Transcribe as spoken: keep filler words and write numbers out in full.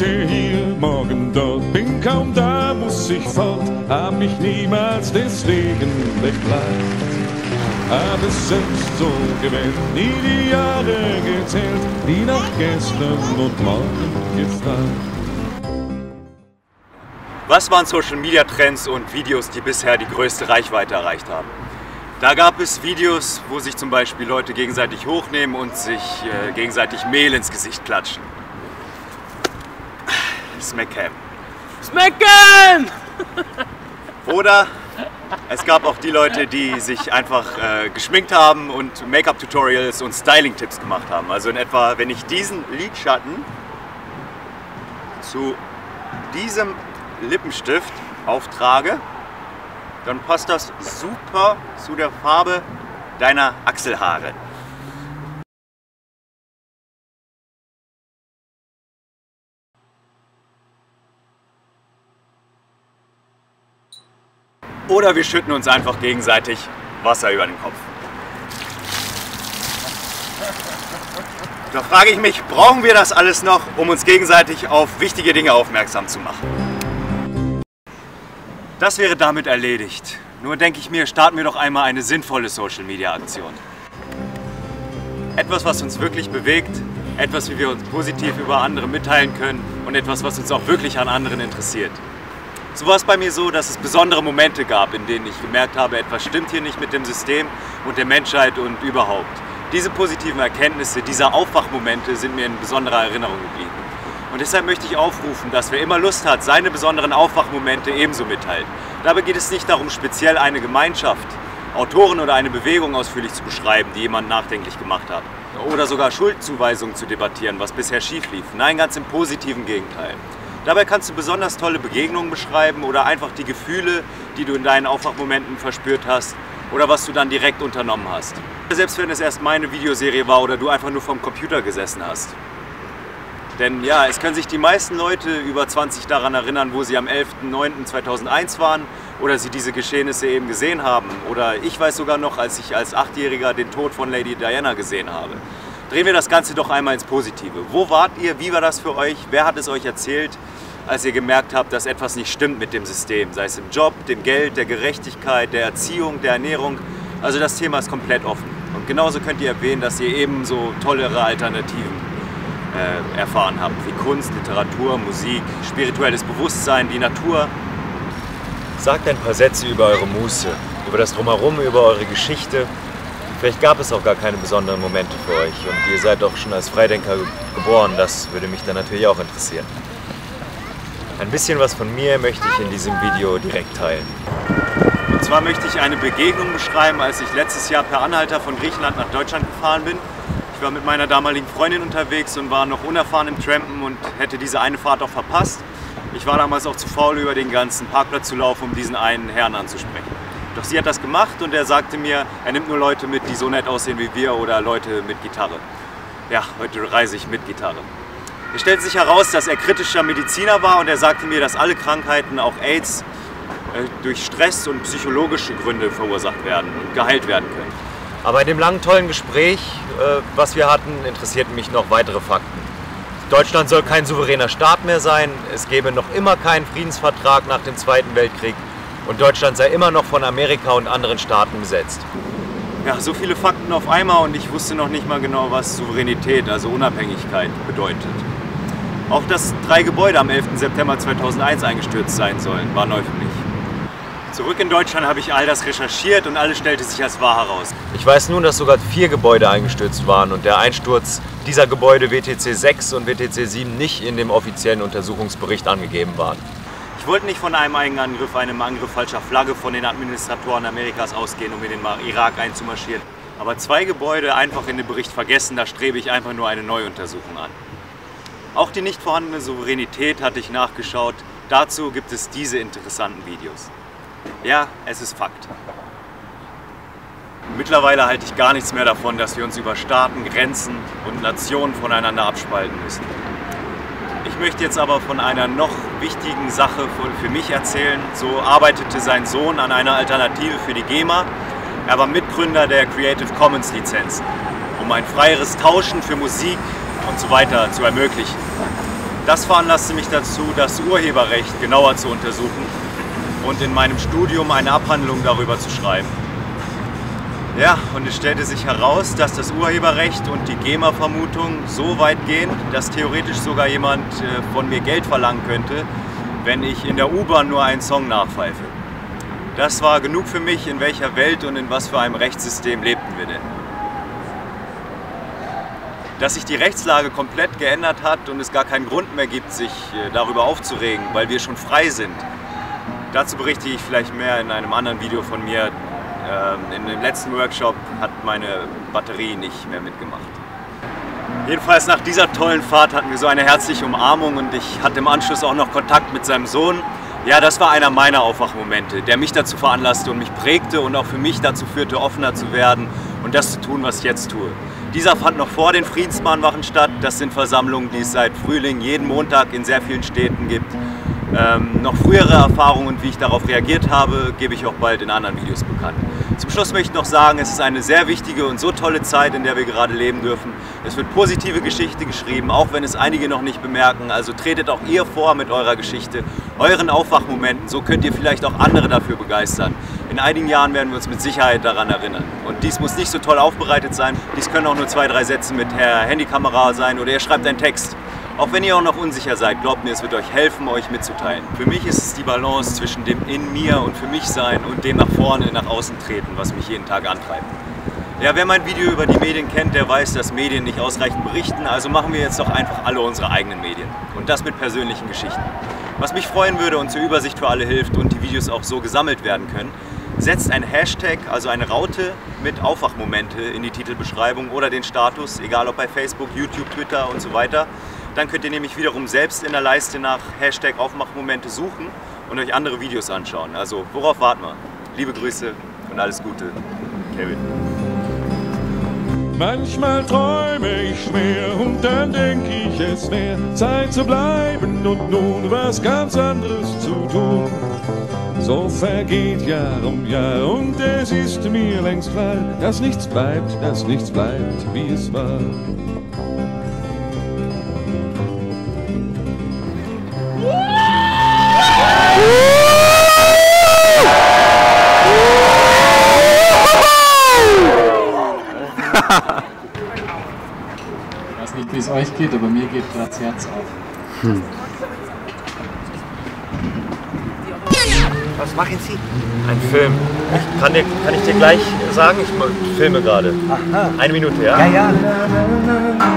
Heute hier, morgen dort, bin kaum da, muss ich fort, hab mich niemals deswegen beklagt. Hab es selbst so gewählt, nie die Jahre gezählt, nie nach gestern und morgen gefragt. Was waren Social Media Trends und Videos, die bisher die größte Reichweite erreicht haben? Da gab es Videos, wo sich zum Beispiel Leute gegenseitig hochnehmen und sich äh, gegenseitig Mehl ins Gesicht klatschen. Smackcam. Smackcam! Oder es gab auch die Leute, die sich einfach äh, geschminkt haben und Make-up-Tutorials und Styling-Tipps gemacht haben. Also in etwa, wenn ich diesen Lidschatten zu diesem Lippenstift auftrage, dann passt das super zu der Farbe deiner Achselhaare. Oder wir schütten uns einfach gegenseitig Wasser über den Kopf. Da frage ich mich, brauchen wir das alles noch, um uns gegenseitig auf wichtige Dinge aufmerksam zu machen? Das wäre damit erledigt. Nur denke ich mir, starten wir doch einmal eine sinnvolle Social-Media-Aktion. Etwas, was uns wirklich bewegt, etwas, wie wir uns positiv über andere mitteilen können und etwas, was uns auch wirklich an anderen interessiert. So war es bei mir so, dass es besondere Momente gab, in denen ich gemerkt habe, etwas stimmt hier nicht mit dem System und der Menschheit und überhaupt. Diese positiven Erkenntnisse, diese Aufwachmomente sind mir in besonderer Erinnerung geblieben. Und deshalb möchte ich aufrufen, dass wer immer Lust hat, seine besonderen Aufwachmomente ebenso mitteilt. Dabei geht es nicht darum, speziell eine Gemeinschaft, Autoren oder eine Bewegung ausführlich zu beschreiben, die jemand nachdenklich gemacht hat. Oder sogar Schuldzuweisungen zu debattieren, was bisher schief lief. Nein, ganz im positiven Gegenteil. Dabei kannst du besonders tolle Begegnungen beschreiben oder einfach die Gefühle, die du in deinen Aufwachmomenten verspürt hast oder was du dann direkt unternommen hast. Selbst wenn es erst meine Videoserie war oder du einfach nur vorm Computer gesessen hast. Denn ja, es können sich die meisten Leute über zwanzig daran erinnern, wo sie am elften neunten zweitausendeins waren oder sie diese Geschehnisse eben gesehen haben. Oder ich weiß sogar noch, als ich als Achtjähriger den Tod von Lady Diana gesehen habe. Drehen wir das Ganze doch einmal ins Positive. Wo wart ihr? Wie war das für euch? Wer hat es euch erzählt, als ihr gemerkt habt, dass etwas nicht stimmt mit dem System? Sei es im Job, dem Geld, der Gerechtigkeit, der Erziehung, der Ernährung. Also das Thema ist komplett offen. Und genauso könnt ihr erwähnen, dass ihr ebenso tollere Alternativen äh, erfahren habt, wie Kunst, Literatur, Musik, spirituelles Bewusstsein, die Natur. Sagt ein paar Sätze über eure Muße, über das Drumherum, über eure Geschichte. Vielleicht gab es auch gar keine besonderen Momente für euch und ihr seid doch schon als Freidenker geboren, das würde mich dann natürlich auch interessieren. Ein bisschen was von mir möchte ich in diesem Video direkt teilen. Und zwar möchte ich eine Begegnung beschreiben, als ich letztes Jahr per Anhalter von Griechenland nach Deutschland gefahren bin. Ich war mit meiner damaligen Freundin unterwegs und war noch unerfahren im Trampen und hätte diese eine Fahrt auch verpasst. Ich war damals auch zu faul, über den ganzen Parkplatz zu laufen, um diesen einen Herrn anzusprechen. Doch sie hat das gemacht und er sagte mir, er nimmt nur Leute mit, die so nett aussehen wie wir oder Leute mit Gitarre. Ja, heute reise ich mit Gitarre. Es stellte sich heraus, dass er kritischer Mediziner war und er sagte mir, dass alle Krankheiten, auch AIDS, durch Stress und psychologische Gründe verursacht werden und geheilt werden können. Aber in dem langen, tollen Gespräch, was wir hatten, interessierten mich noch weitere Fakten. Deutschland soll kein souveräner Staat mehr sein, es gäbe noch immer keinen Friedensvertrag nach dem Zweiten Weltkrieg und Deutschland sei immer noch von Amerika und anderen Staaten besetzt. Ja, so viele Fakten auf einmal und ich wusste noch nicht mal genau, was Souveränität, also Unabhängigkeit, bedeutet. Auch dass drei Gebäude am elften September zweitausendeins eingestürzt sein sollen, war neu für mich. Zurück in Deutschland habe ich all das recherchiert und alles stellte sich als wahr heraus. Ich weiß nun, dass sogar vier Gebäude eingestürzt waren und der Einsturz dieser Gebäude W T C sechs und W T C sieben nicht in dem offiziellen Untersuchungsbericht angegeben waren. Ich wollte nicht von einem Eigenangriff, einem Angriff falscher Flagge von den Administratoren Amerikas ausgehen, um in den Irak einzumarschieren. Aber zwei Gebäude einfach in dem Bericht vergessen, da strebe ich einfach nur eine Neuuntersuchung an. Auch die nicht vorhandene Souveränität hatte ich nachgeschaut. Dazu gibt es diese interessanten Videos. Ja, es ist Fakt. Mittlerweile halte ich gar nichts mehr davon, dass wir uns über Staaten, Grenzen und Nationen voneinander abspalten müssen. Ich möchte jetzt aber von einer noch wichtigen Sache für mich erzählen. So arbeitete sein Sohn an einer Alternative für die GEMA. Er war Mitgründer der Creative Commons Lizenzen, um ein freieres Tauschen für Musik und so weiter zu ermöglichen. Das veranlasste mich dazu, das Urheberrecht genauer zu untersuchen und in meinem Studium eine Abhandlung darüber zu schreiben. Ja, und es stellte sich heraus, dass das Urheberrecht und die GEMA-Vermutung so weit gehen, dass theoretisch sogar jemand von mir Geld verlangen könnte, wenn ich in der U-Bahn nur einen Song nachpfeife. Das war genug für mich, in welcher Welt und in was für einem Rechtssystem lebten wir denn. Dass sich die Rechtslage komplett geändert hat und es gar keinen Grund mehr gibt, sich darüber aufzuregen, weil wir schon frei sind. Dazu berichte ich vielleicht mehr in einem anderen Video von mir. In dem letzten Workshop hat meine Batterie nicht mehr mitgemacht. Jedenfalls nach dieser tollen Fahrt hatten wir so eine herzliche Umarmung und ich hatte im Anschluss auch noch Kontakt mit seinem Sohn. Ja, das war einer meiner Aufwachmomente, der mich dazu veranlasste und mich prägte und auch für mich dazu führte, offener zu werden und das zu tun, was ich jetzt tue. Dieser fand noch vor den Friedensmahnwachen statt. Das sind Versammlungen, die es seit Frühling jeden Montag in sehr vielen Städten gibt. Ähm, noch frühere Erfahrungen und wie ich darauf reagiert habe, gebe ich auch bald in anderen Videos bekannt. Zum Schluss möchte ich noch sagen, es ist eine sehr wichtige und so tolle Zeit, in der wir gerade leben dürfen. Es wird positive Geschichte geschrieben, auch wenn es einige noch nicht bemerken. Also tretet auch ihr vor mit eurer Geschichte, euren Aufwachmomenten. So könnt ihr vielleicht auch andere dafür begeistern. In einigen Jahren werden wir uns mit Sicherheit daran erinnern. Und dies muss nicht so toll aufbereitet sein. Dies können auch nur zwei, drei Sätze mit der Handykamera sein oder ihr schreibt einen Text. Auch wenn ihr auch noch unsicher seid, glaubt mir, es wird euch helfen, euch mitzuteilen. Für mich ist es die Balance zwischen dem in mir und für mich sein und dem nach vorne, nach außen treten, was mich jeden Tag antreibt. Ja, wer mein Video über die Medien kennt, der weiß, dass Medien nicht ausreichend berichten, also machen wir jetzt doch einfach alle unsere eigenen Medien. Und das mit persönlichen Geschichten. Was mich freuen würde und zur Übersicht für alle hilft und die Videos auch so gesammelt werden können, setzt ein Hashtag, also eine Raute mit Aufwachmomente in die Titelbeschreibung oder den Status, egal ob bei Facebook, YouTube, Twitter und so weiter. Dann könnt ihr nämlich wiederum selbst in der Leiste nach Hashtag Aufwachmomente suchen und euch andere Videos anschauen. Also worauf warten wir? Liebe Grüße und alles Gute, Kevin. Manchmal träume ich schwer und dann denk ich, es wäre Zeit zu bleiben und nun was ganz anderes zu tun. So vergeht Jahr um Jahr und es ist mir längst klar, dass nichts bleibt, dass nichts bleibt, wie es war. Ich weiß nicht, wie es euch geht, aber mir geht gerade das Herz auf. Hm. Was machen Sie? Ein Film. Ich kann, dir, kann ich dir gleich sagen, ich filme gerade. Eine Minute, ja? Ja, ja.